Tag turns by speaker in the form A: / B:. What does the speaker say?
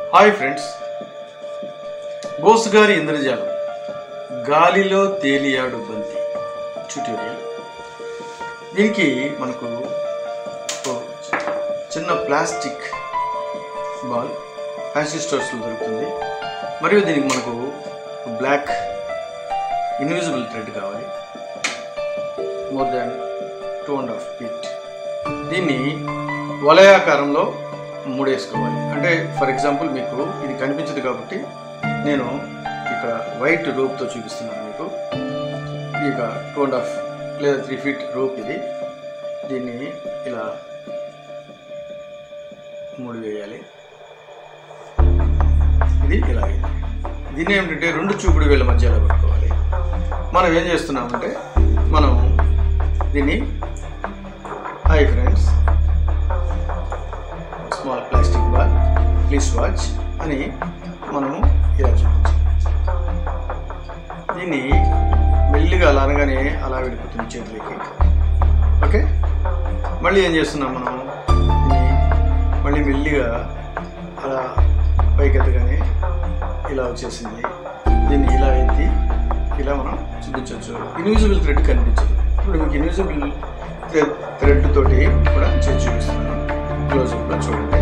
A: Hi friends, Bose గారి ఇంద్రజాలం గాలిలో తేలియాడు బంతి ట్యుటోరియల్. దీనికి మనకు చిన్న ప్లాస్టిక్ బాల్ ఫ్యాన్సీ స్టోర్స్లో దొరుకుతుంది. మరియు దీనికి మనకు బ్లాక్ ఇన్విజిబుల్ థ్రెడ్ కావాలి, మోర్ దాన్ 2.5 feet. దీన్ని వలయాకారంలో మూడేసుకోవాలి. అంటే ఫర్ ఎగ్జాంపుల్ మీకు ఇది కనిపించదు కాబట్టి నేను ఇక్కడ వైట్ రోప్తో చూపిస్తున్నాను మీకు. ఇక 2.5 లేదా 3 feet రోప్ ఇది. దీన్ని ఇలా మూడు వేయాలి. ఇది ఇలా అయింది. దీన్ని ఏమిటంటే 2 చూపుడు వేళ్ళ మధ్యలో పెట్టుకోవాలి. మనం ఏం చేస్తున్నామంటే మనం దీన్ని hi friends, small plastic ball, please watch అని మనము ఇలా చూపించాలి. దీన్ని మెల్లిగా అలా అనగానే అలా వెళ్ళిపోతుంది చేతులకి. ఓకే, మళ్ళీ ఏం చేస్తున్నాం మనం దీన్ని మళ్ళీ మెల్లిగా అలా పైకి ఎత్తగానే ఇలా వచ్చేసింది. దీన్ని ఇలా ఎత్తి ఇలా మనం చూపించవచ్చు. ఇన్విజిబుల్ థ్రెడ్ కనిపించదు. ఇప్పుడు మీకు ఇన్విజిబుల్ థ్రెడ్ తోటి కూడా చేసి చూపిస్తున్నాను. క్లోజ్అప్లో చూడండి.